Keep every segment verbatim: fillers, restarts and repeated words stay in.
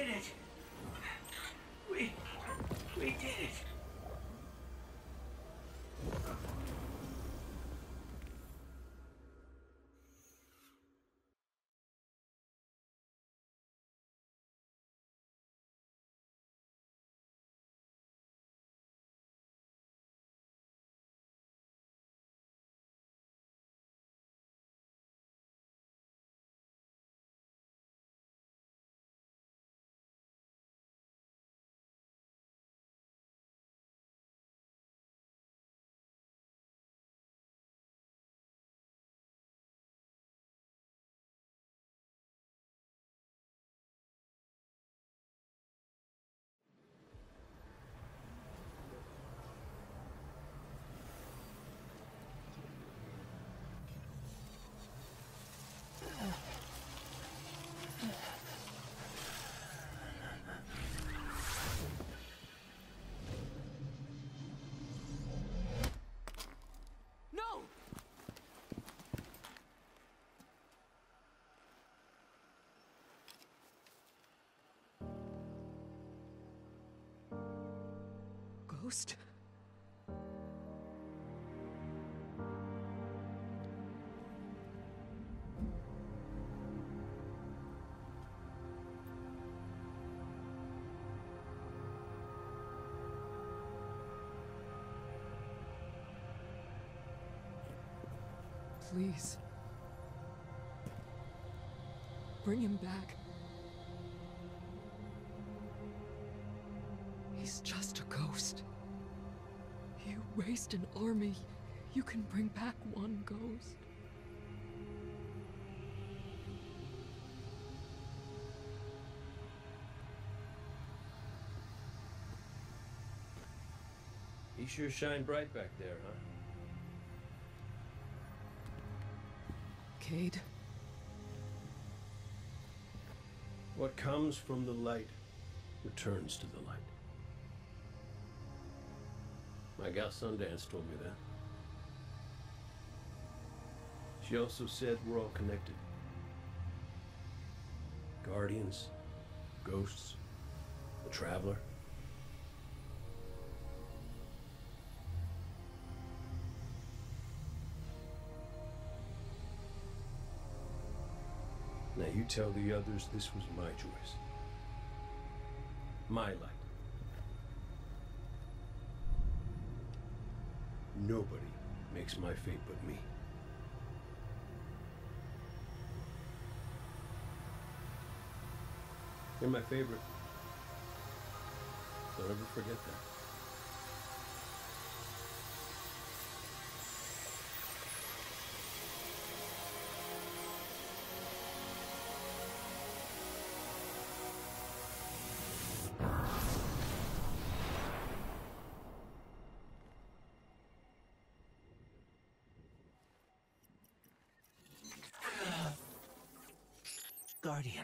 did it! We... we did it! No! Ghost? Please. Bring him back. He's just a ghost. You raised an army. You can bring back one ghost. You sure shine bright back there, huh? Cade. What comes from the light returns to the light. My gal Sundance told me that. She also said we're all connected. Guardians, ghosts, the Traveler. Now you tell the others this was my choice. My light. Nobody makes my fate but me. You're my favorite. Don't ever forget that. Guardian.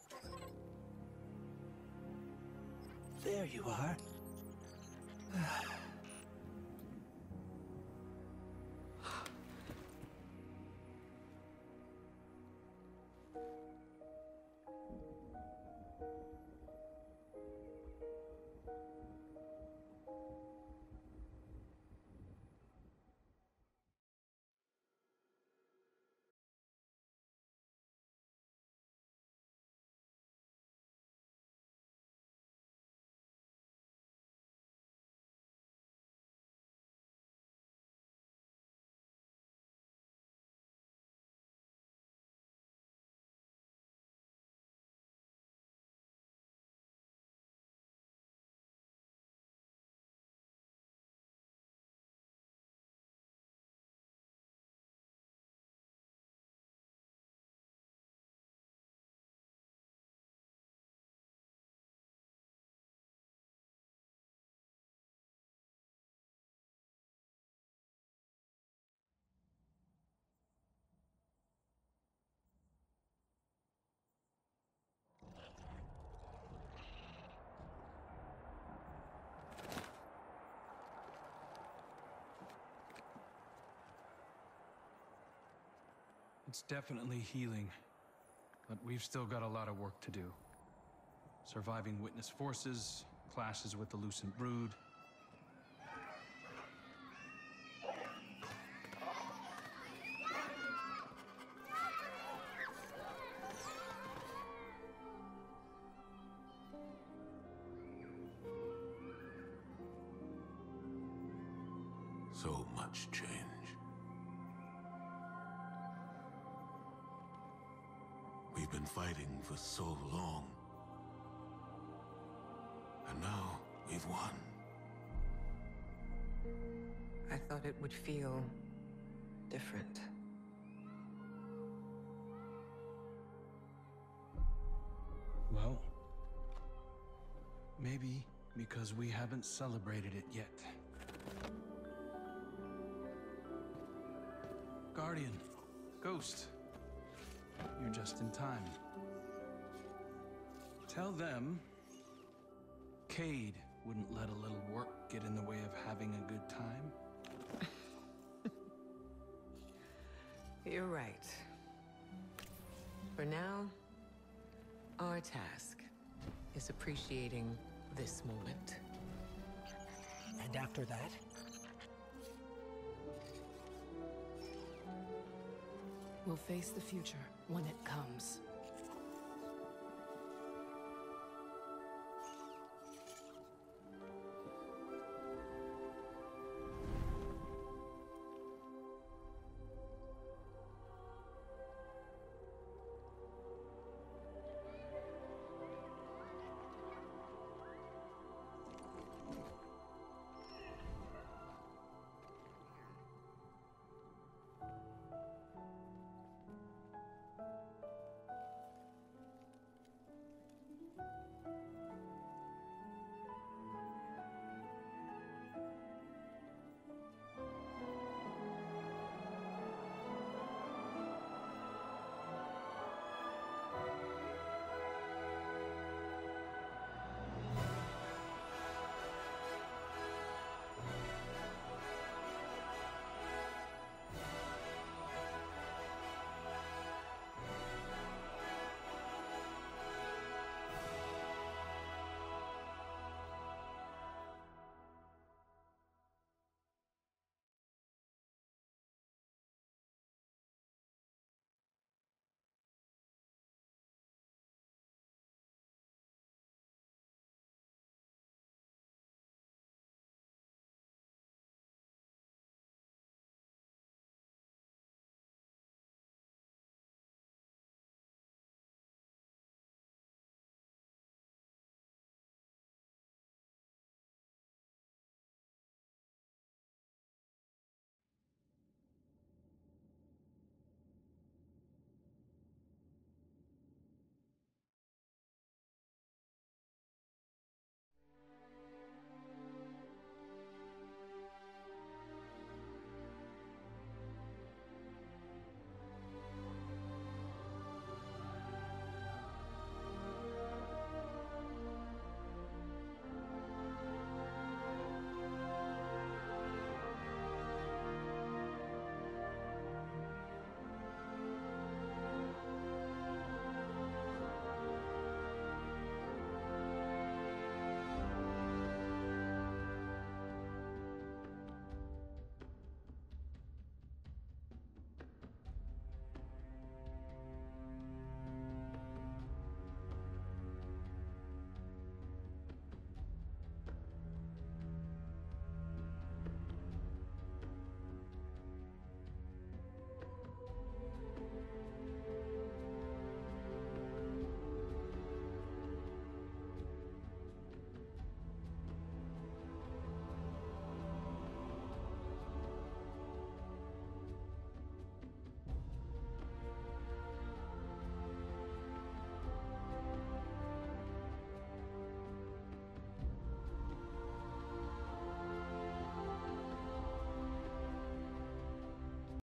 There you are. It's definitely healing, but we've still got a lot of work to do. Surviving Witness forces, clashes with the Lucent Brood. So much change. We've been fighting for so long. And now, we've won. I thought it would feel different. Well, maybe because we haven't celebrated it yet. Guardian, Ghost, you're just in time. Tell them Cayde wouldn't let a little work get in the way of having a good time. You're right. For now, our task is appreciating this moment. And after that? We'll face the future when it comes.